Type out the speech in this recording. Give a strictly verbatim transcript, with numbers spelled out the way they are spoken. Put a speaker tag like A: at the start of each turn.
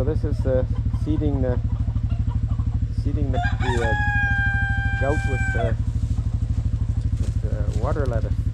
A: So this is uh, seeding the seeding the, the uh, gout with, uh, with uh, water lettuce.